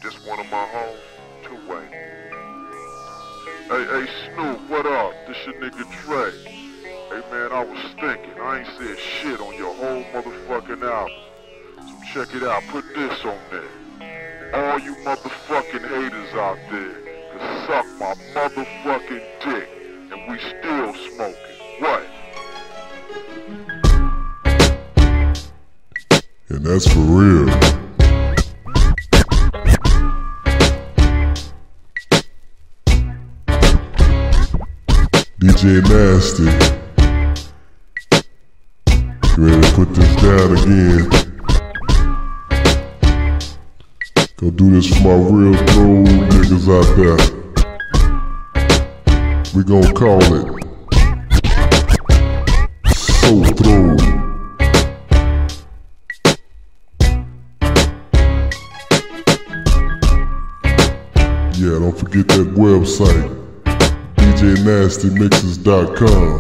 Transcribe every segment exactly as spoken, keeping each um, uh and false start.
This one of my homes, two-way. Hey, hey, Snoop, what up? This your nigga Dre. Hey, man, I was thinking, I ain't said shit on your whole motherfucking album. So check it out, put this on there. All you motherfucking haters out there can suck my motherfucking dick, and we still smoking. What? And that's for real. D J Nasty, you ready to put this down again? Go do this for my real throw niggas out there. We gon' call it Soul Throw. Yeah, don't forget that website, D J Nasty Mixes dot com.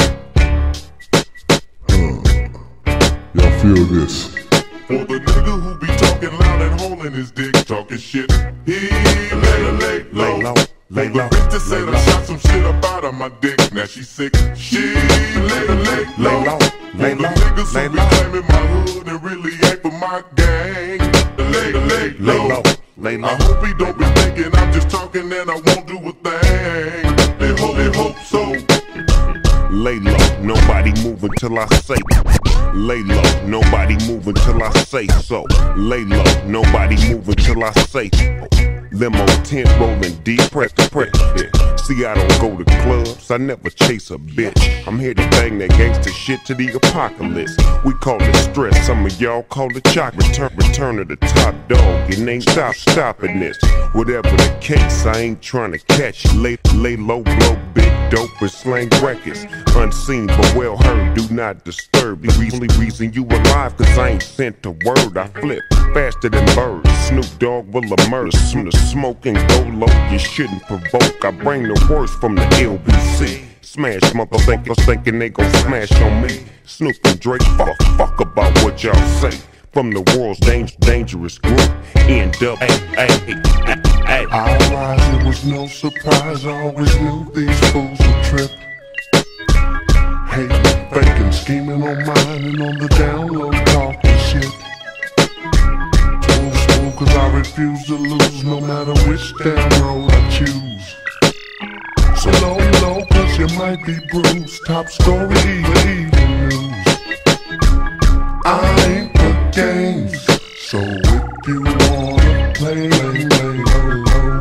Huh. Y'all feel this? For the nigga who be talking loud and holding his dick, talking shit, he lay lay low. Lay low. Lay low. The bitch that said I shot some shit up out of my dick, now she sick. She lay lay low. Lay low. Lay low. The niggas who be claiming my hood and really ain't for my gang. Lay lay low. Lay low. I hope he don't be thinking I'm just talking and I won't do a thing. They hope, they hope so. Lay low, nobody move until I say. Lay low, nobody move until I say so. Lay low, nobody move until I say. Limo tent rolling deep, press to press. Yeah. See, I don't go to clubs, I never chase a bitch. I'm here to bang that gangster shit to the apocalypse. We call it stress, some of y'all call it chocolate. Return, return of the top dog, it ain't stop stopping this. Whatever the case, I ain't trying to catch you. Lay, lay low, blow big dope and slang records. Unseen but well heard, do not disturb. The only reason you alive, cause I ain't sent a word. I flip faster than birds. Snoop Dogg will emerge from the smoke and go low. You shouldn't provoke. I bring the worst from the L B C. Smash motherfuckers thinking they gon' smash on me. Snoop and Drake, fuck, fuck about what y'all say. From the world's dang dangerous group, N W A. I rise, it was no surprise. I always knew these fools would trip. Hating, faking, scheming on mine and on the down low, talking shit. Smooth, smooth, cause I refuse to lose, no matter which damn road I choose. So low, low, cause you might be bruised. Top story, evil, evil news. I ain't for games, so if you wanna play, lay, lay low, low.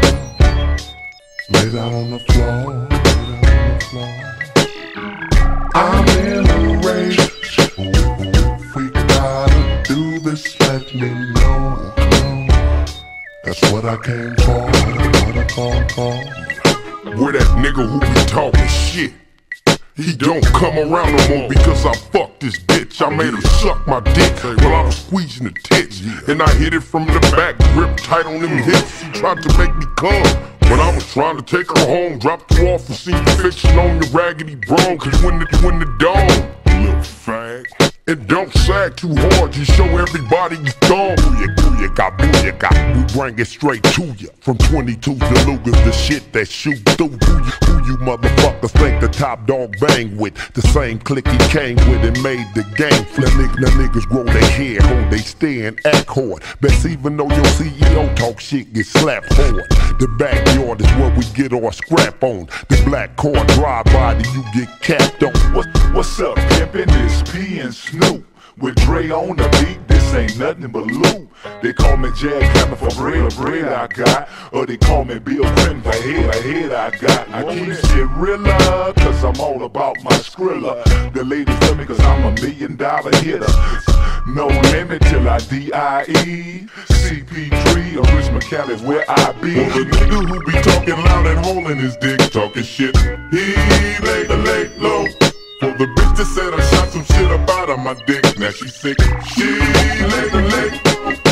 Lay down on the floor, lay down on the floor. I'm in a race, ooh, if we gotta do this, let me know. That's what I came for, what I came for. Where that nigga who be talking shit, he don't come around no more because I fucked this bitch. I made her suck my dick while I was squeezing the tits, and I hit it from the back, grip tight on them hips. She tried to make me come when I was trying to take her home. Dropped her off and seen you fixing on your raggedy bro, cause you in the, you in the dome, little fag. And don't sag too hard, you show everybody you thumb. Booyah, booyah, booyah, we bring it straight to ya. From twenty-twos to Lugas, the shit that shoot through. Who you, who you motherfuckers think the top dog bang with? The same clique he came with and made the game flip. Niggas, niggas grow their hair, hold they stay and act hard. Best even though your C E O talk shit get slapped hard. The backyard is where we get our scrap on. The black car drive by, then you get capped on. What, what's up, pimpin'? This P and Snoop with Dre on the beat. This ain't nothing but loot. They call me Jackhammer for bread, bread I got. Or they call me Bill Clinton for head, head I got. I keep shit realer, cause I'm all about my Skrilla. The ladies love me cause I'm a million dollar hitter. No limit till I D I E. C P three or Rich McCallis where I be. For the nigga who be talking loud and holding his dick, talking shit, he lay the lay low. For the bitch that said I shot some shit up out of my dick, now she sick. She lay the lay.